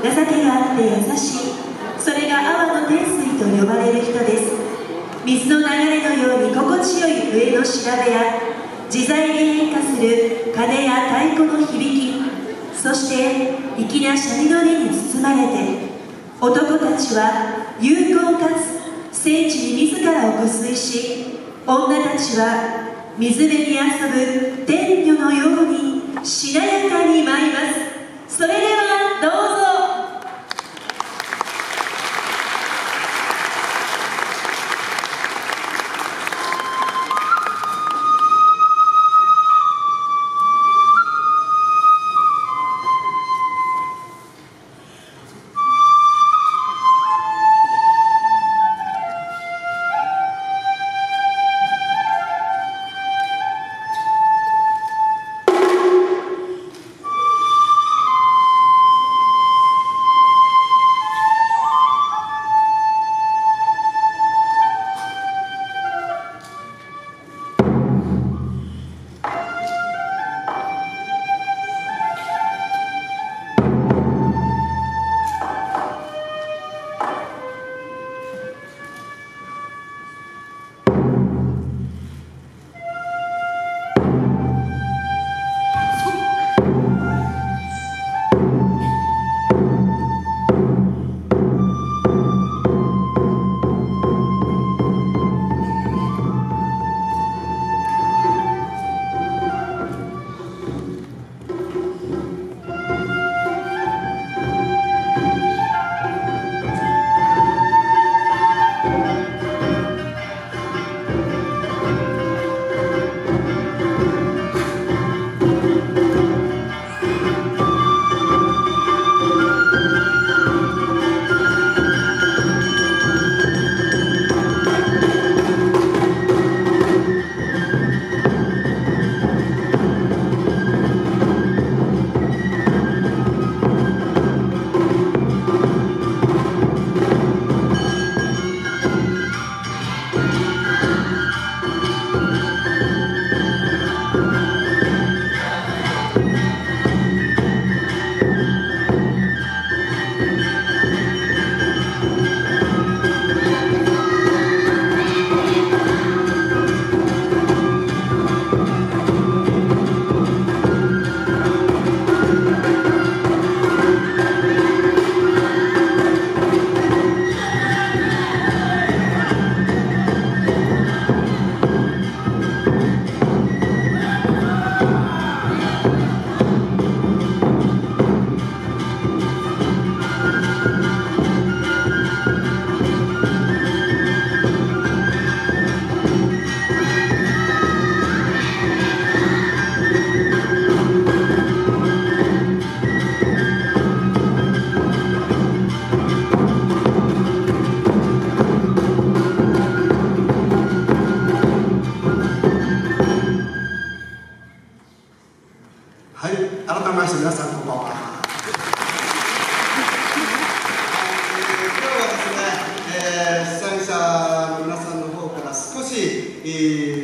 情けがあって優しい、それが阿波の天水と呼ばれる人です。水の流れのように心地よい笛の調べや自在に変化する鐘や太鼓の響き、そして粋なシャリの音に包まれて、男たちは有効かつ聖地に自らを下水し、女たちは水辺に遊ぶ天女のようにしなやかに舞います。それではどうぞ。 はい、改めまして皆さんこんばんは。今日はですね、主催者の皆さんの方から少し、